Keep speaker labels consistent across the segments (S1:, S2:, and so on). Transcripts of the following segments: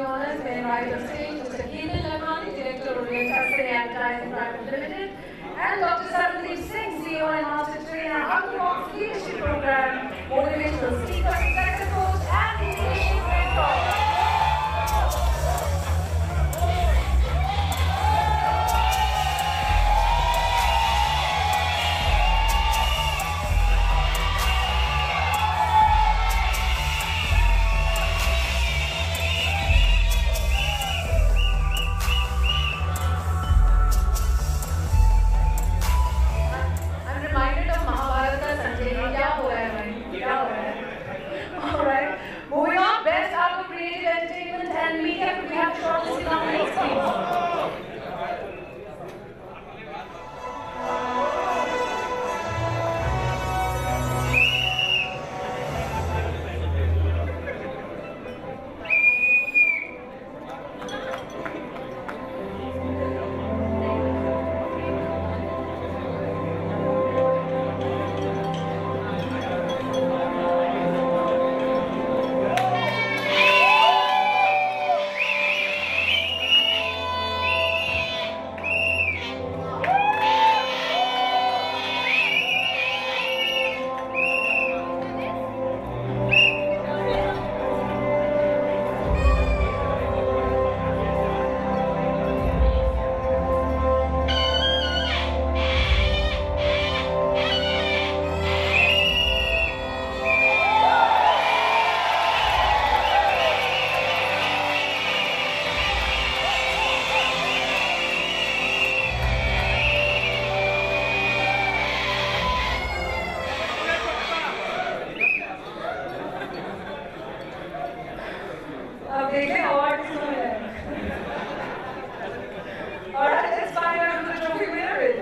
S1: honors, may I invite on stage Mr. Ketan Lamani, Director of Custody Advertising Private Limited, and Dr. Sarabdeep Singh, CEO and Master Trainer, Unlock Leadership Program, Motivational Speaker, Success Coach, and Leadership Mentor. Moving on, best out of creative entertainment and media, could we have shortlisted nominees, please? Alright, let's find out who the trophy winner is.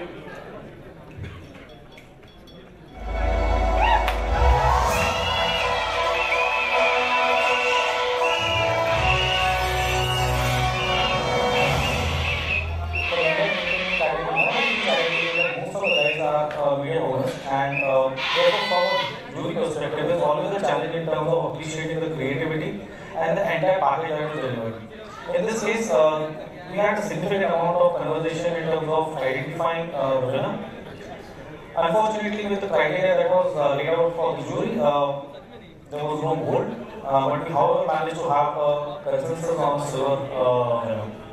S2: And therefore, from a jury perspective, there's always a challenge in terms of appreciating the creativity and the entire package that was delivered. In this case, we had a significant amount of conversation in terms of identifying the winner. Unfortunately, with the criteria that was laid out for the jury, there was no gold, but we however managed to have a consensus on the silver winner.